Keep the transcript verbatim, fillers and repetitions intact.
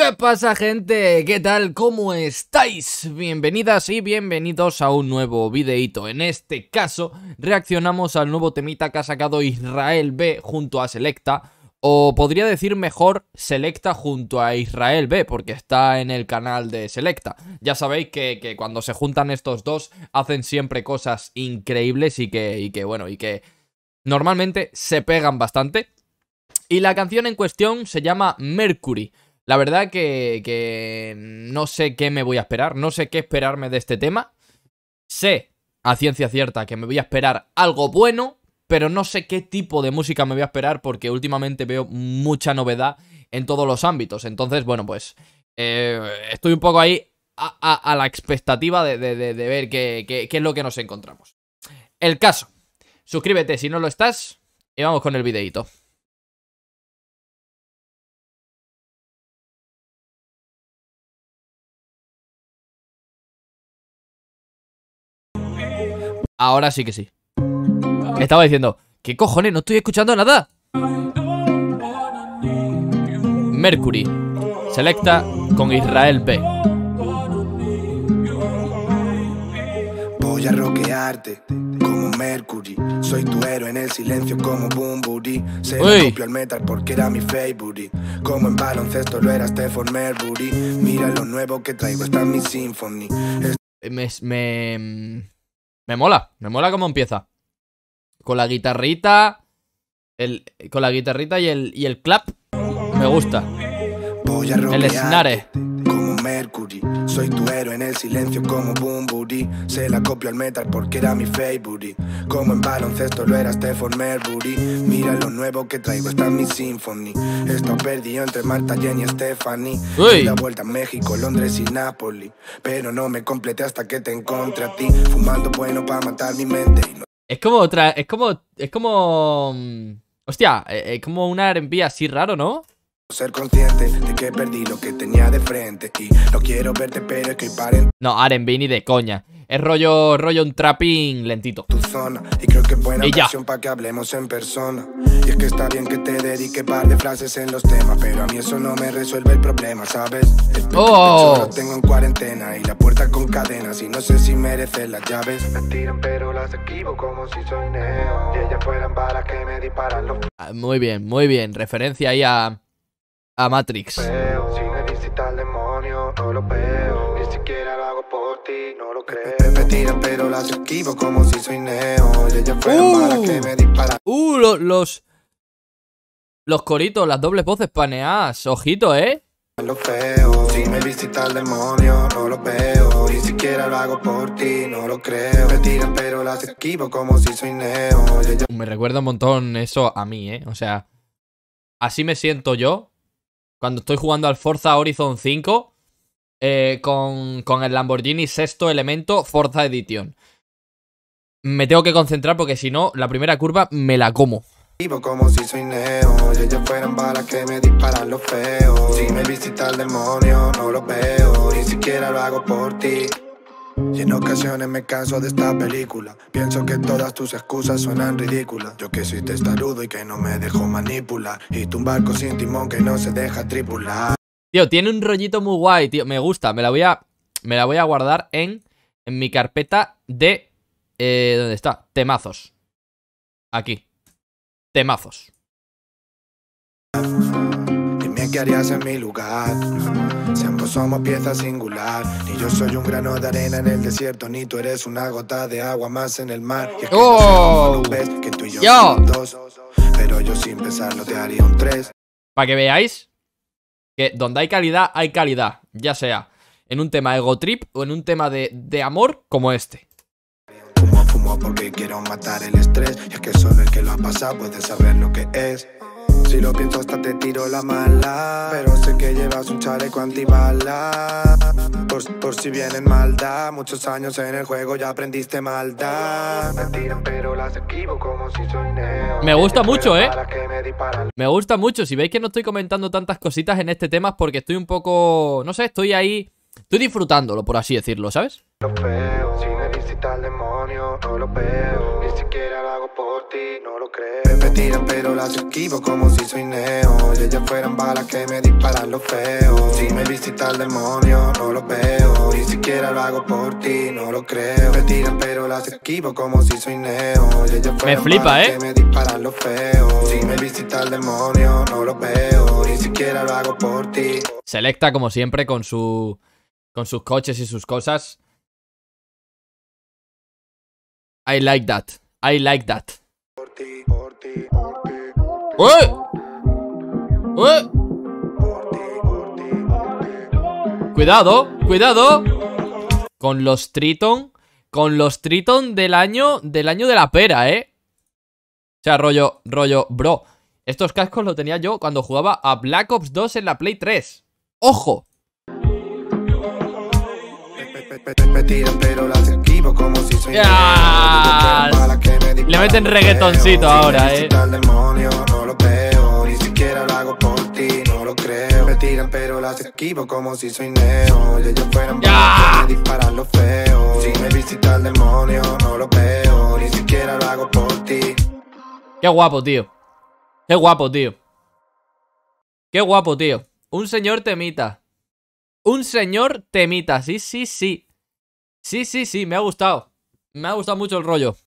¿Qué pasa, gente? ¿Qué tal? ¿Cómo estáis? Bienvenidas y bienvenidos a un nuevo videito. En este caso, reaccionamos al nuevo temita que ha sacado Israel B junto a Selecta. O podría decir mejor Selecta junto a Israel B, porque está en el canal de Selecta. Ya sabéis que, que cuando se juntan estos dos hacen siempre cosas increíbles y que, y que, bueno, y que normalmente se pegan bastante. Y la canción en cuestión se llama Mercury. La verdad que, que no sé qué me voy a esperar, no sé qué esperarme de este tema. Sé a ciencia cierta que me voy a esperar algo bueno, pero no sé qué tipo de música me voy a esperar porque últimamente veo mucha novedad en todos los ámbitos. Entonces, bueno, pues eh, estoy un poco ahí a, a, a la expectativa de, de, de, de ver qué, qué, qué es lo que nos encontramos. El caso, suscríbete si no lo estás y vamos con el videito. Ahora sí que sí. Estaba diciendo, ¿qué cojones? No estoy escuchando nada. Mercury, Selecta con Israel B. Voy a rockearte como Mercury. Soy tu héroe en el silencio como Bumburi. Se la copio al metal porque era mi favorite. Como en baloncesto lo era Stephen Marbury. Mira lo nuevo que traigo, está en mi symphony. Es... Me... me... Me mola, me mola cómo empieza. Con la guitarrita. El, con la guitarrita y el, y el clap. Me gusta. Voy a el snare. Como Mercury. Soy tu héroe en el silencio como Bumburi. Se la copio al metal porque era mi favorite. Como en baloncesto lo era Stephen Marbury. Mira lo nuevo que traigo, está en mi symphony. He estado perdido entre Marta, Jenny y Stephanie. Di la vuelta a México, Londres y Nápoles. Pero no me completé hasta que te encontré a ti. Fumando bueno para matar mi mente y no... Es como otra, es como, es como... Hostia, es como una R and B así raro, ¿no? Ser consciente de que perdí lo que tenía de frente y no quiero verte, pero es que paren. No, R and B ni de coña. Es rollo, rollo un trapping lentito. Tu zona y creo que es buena ocasión para que hablemos en persona. Y es que está bien que te dedique par de frases en los temas, pero a mí eso no me resuelve el problema, ¿sabes? El oh. pecho lo tengo en cuarentena y la puerta con cadenas y no sé si merecen las llaves. Me tiran pero las esquivo como si soy Neo y ellas fueran balas que me disparan los... Ah, muy bien, muy bien. Referencia ahí a... a Matrix. Si me visita el demonio, no lo veo. Ni siquiera lo hago por ti, no lo creo. Me tiran pero las esquivo como si soy Neo y ellas fueran uh, balas que me disparan. Uh, lo, los... Los coritos, las dobles voces paneadas. Ojito, ¿eh? Lo feo. Si me visita el demonio, no lo veo. Ni siquiera lo hago por ti, no lo creo. Me tiran pero las esquivo como si soy Neo y ellas... Me recuerda un montón eso a mí, ¿eh? O sea, así me siento yo cuando estoy jugando al Forza Horizon cinco eh, con, con el Lamborghini Sexto Elemento Forza Edition. Me tengo que concentrar porque si no, la primera curva me la como. Como si soy Neo y ellas fueran balas que me disparan lo feo. Si me visita el demonio, no lo veo. Ni siquiera lo hago por ti. Y en ocasiones me canso de esta película. Pienso que todas tus excusas suenan ridículas. Yo que soy testarudo y que no me dejo manipular. Y tú un barco sin timón que no se deja tripular. Tío, tiene un rollito muy guay, tío. Me gusta, me la voy a, me la voy a guardar en, en mi carpeta de... Eh, ¿dónde está? Temazos. Aquí. Temazos. Dime qué harías en mi lugar. Si ambos somos piezas singular. Ni yo soy un grano de arena en el desierto, ni tú eres una gota de agua más en el mar. Y es que oh. no sé cómo lo ves, que tú y yo, yo. somos dos. Pero yo sin pensarlo te haría un tres. Para que veáis que donde hay calidad, hay calidad. Ya sea en un tema ego trip o en un tema de, de amor como este. Fumo, fumo porque quiero matar el estrés. Y es que solo el que lo ha pasado puede saber lo que es. Si lo pienso hasta te tiro la mala. Pero sé que llevas un chaleco antibala. Por, por si vienen maldad. Muchos años en el juego ya aprendiste maldad. Me tiran pero las esquivo como si soy Neo. Me gusta mucho, eh. Me gusta mucho. Si veis que no estoy comentando tantas cositas en este tema es porque estoy un poco... No sé, estoy ahí... Estoy disfrutándolo, por así decirlo, ¿sabes? Lo feo, si me visita el demonio, no lo veo. Ni siquiera lo hago por por ti, no lo creo. Me tiran pero las esquivo como si soy Neo. Y ellas fueran balas que me disparan los feos. Si me visita el demonio, no lo veo. Ni siquiera lo hago por ti, no lo creo. Me tiran pero las esquivo como si soy Neo. Y ellas me flipa, eh. Que me disparan los feos. Si me visita el demonio, no lo veo. Ni siquiera lo hago por ti. Selecta como siempre con su... con sus coches y sus cosas. I like that. I like that. Por ti, por ti, por ti. ¡Eh! ¡Eh! Cuidado, cuidado. Con los Triton. Con los Triton del año. Del año de la pera, eh. O sea, rollo, rollo, bro. Estos cascos los tenía yo cuando jugaba a Black Ops dos en la Play tres. ¡Ojo! Me tiran pero las esquivo como si soy ¡Ya! Le meten reggaetoncito ahora, eh. No lo veo, ni siquiera lo hago por ti, no lo creo. Me tiran pero las esquivo como si soy Neo. Y ellos fueran balas que me disparan los feos. Si me visita el demonio, no lo veo, ni siquiera lo hago por ti. Qué guapo, tío. Qué guapo, tío. Qué guapo, tío. Un señor temita. Un señor temita, sí, sí, sí. Sí, sí, sí, me ha gustado. Me ha gustado mucho el rollo.